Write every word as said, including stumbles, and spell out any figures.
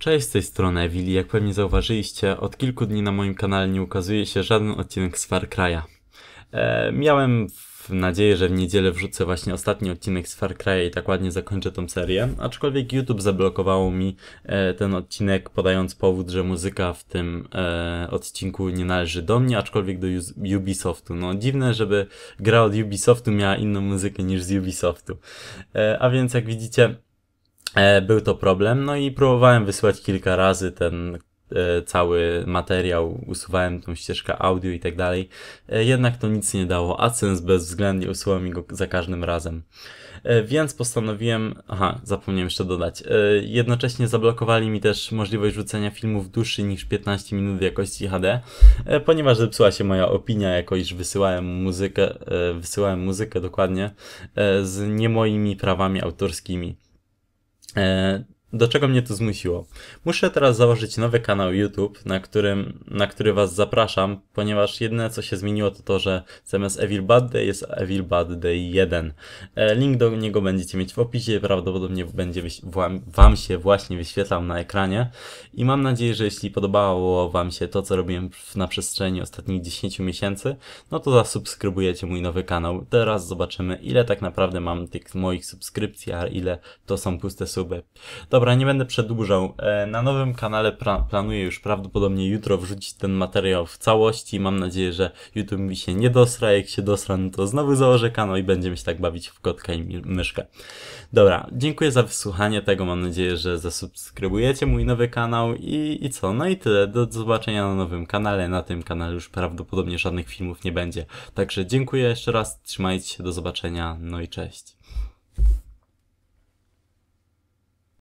Cześć, z tej strony Ewili. Jak pewnie zauważyliście, od kilku dni na moim kanale nie ukazuje się żaden odcinek z Far Cry'a. E, miałem w nadzieję, że w niedzielę wrzucę właśnie ostatni odcinek z Far Cry'a i tak ładnie zakończę tą serię, aczkolwiek YouTube zablokowało mi e, ten odcinek, podając powód, że muzyka w tym e, odcinku nie należy do mnie, aczkolwiek do Ubisoftu. No dziwne, żeby gra od Ubisoftu miała inną muzykę niż z Ubisoftu. E, a więc jak widzicie, E, był to problem, no i próbowałem wysłać kilka razy ten e, cały materiał, usuwałem tą ścieżkę audio i tak dalej, e, jednak to nic nie dało, AdSense bezwzględnie usuwał mi go za każdym razem. E, więc postanowiłem, aha, zapomniałem jeszcze dodać, e, jednocześnie zablokowali mi też możliwość rzucenia filmów dłuższych niż piętnaście minut w jakości H D, e, ponieważ zepsuła się moja opinia, jako iż wysyłałem muzykę, e, wysyłałem muzykę dokładnie, e, z nie moimi prawami autorskimi. Do czego mnie to zmusiło? Muszę teraz założyć nowy kanał YouTube, na którym, na który was zapraszam, ponieważ jedyne co się zmieniło to to, że zamiast Evil Bad Day jest Evil Bad Day jeden. Link do niego będziecie mieć w opisie, prawdopodobnie będzie wam się właśnie wyświetlał na ekranie i mam nadzieję, że jeśli podobało wam się to, co robiłem na przestrzeni ostatnich dziesięciu miesięcy, no to zasubskrybujecie mój nowy kanał. Teraz zobaczymy, ile tak naprawdę mam tych moich subskrypcji, a ile to są puste suby. Dobra, nie będę przedłużał. Na nowym kanale planuję już prawdopodobnie jutro wrzucić ten materiał w całości. Mam nadzieję, że YouTube mi się nie dosra. Jak się dosra, no to znowu założę kanał i będziemy się tak bawić w kotka i myszkę. Dobra, dziękuję za wysłuchanie tego. Mam nadzieję, że zasubskrybujecie mój nowy kanał i, i co? No i tyle. Do zobaczenia na nowym kanale. Na tym kanale już prawdopodobnie żadnych filmów nie będzie. Także dziękuję jeszcze raz. Trzymajcie się, do zobaczenia. No i cześć.